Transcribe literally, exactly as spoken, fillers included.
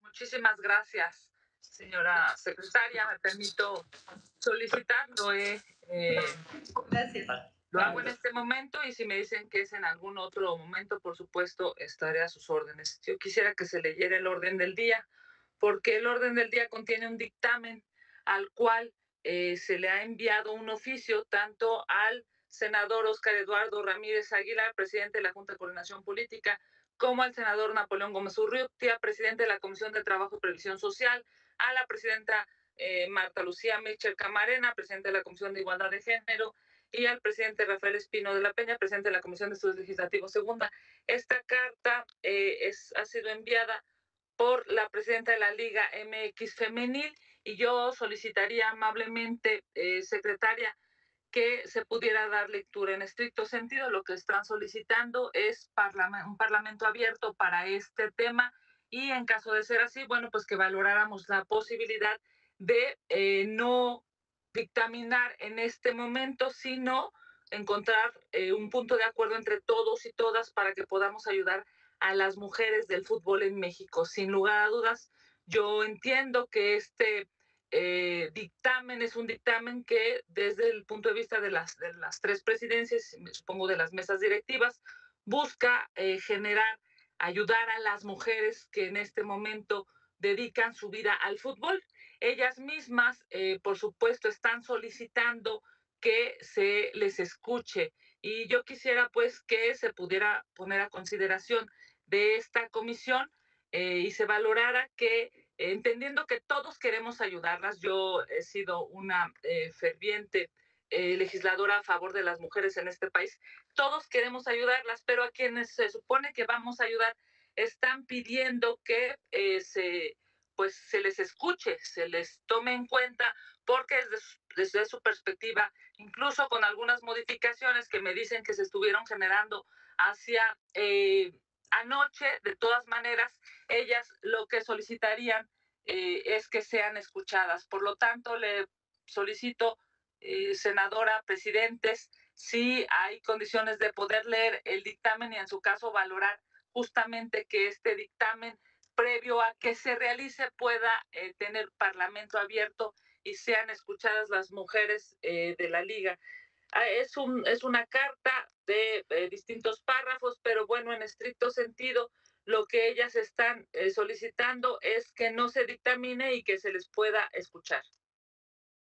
Muchísimas gracias, señora secretaria. Me permito solicitarlo. Eh, eh, Gracias. lo hago en este momento y si me dicen que es en algún otro momento, por supuesto, estaré a sus órdenes. Yo quisiera que se leyera el orden del día, porque el orden del día contiene un dictamen al cual eh, se le ha enviado un oficio tanto al senador Óscar Eduardo Ramírez Aguilar, presidente de la Junta de Coordinación Política, como al senador Napoleón Gómez Urrutia, presidente de la Comisión de Trabajo y Previsión Social, a la presidenta eh, Marta Lucía Mitchell Camarena, presidenta de la Comisión de Igualdad de Género, y al presidente Rafael Espino de la Peña, presidente de la Comisión de Estudios Legislativos Segunda. Esta carta eh, es, ha sido enviada por la presidenta de la Liga M X Femenil y yo solicitaría amablemente, eh, secretaria, que se pudiera dar lectura en estricto sentido. Lo que están solicitando es parlament un parlamento abierto para este tema y en caso de ser así, bueno, pues que valoráramos la posibilidad de eh, no dictaminar en este momento, sino encontrar eh, un punto de acuerdo entre todos y todas para que podamos ayudar a las mujeres del fútbol en México. Sin lugar a dudas, yo entiendo que este eh, dictamen es un dictamen que desde el punto de vista de las, de las tres presidencias, supongo de las mesas directivas, busca eh, generar, ayudar a las mujeres que en este momento dedican su vida al fútbol. Ellas mismas, eh, por supuesto, están solicitando que se les escuche y yo quisiera pues que se pudiera poner a consideración de esta comisión eh, y se valorara que, eh, entendiendo que todos queremos ayudarlas, yo he sido una eh, ferviente eh, legisladora a favor de las mujeres en este país, todos queremos ayudarlas, pero a quienes se supone que vamos a ayudar están pidiendo que eh, se, pues, se les escuche, se les tome en cuenta, porque desde su, desde su perspectiva, incluso con algunas modificaciones que me dicen que se estuvieron generando hacia eh, anoche, de todas maneras, ellas lo que solicitarían eh, es que sean escuchadas. Por lo tanto, le solicito, eh, senadora, presidentes, si hay condiciones de poder leer el dictamen y en su caso valorar justamente que este dictamen, previo a que se realice, pueda eh, tener parlamento abierto y sean escuchadas las mujeres eh, de la Liga. Ah, es, un, es una carta de eh, distintos párrafos, pero bueno, en estricto sentido, lo que ellas están eh, solicitando es que no se dictamine y que se les pueda escuchar.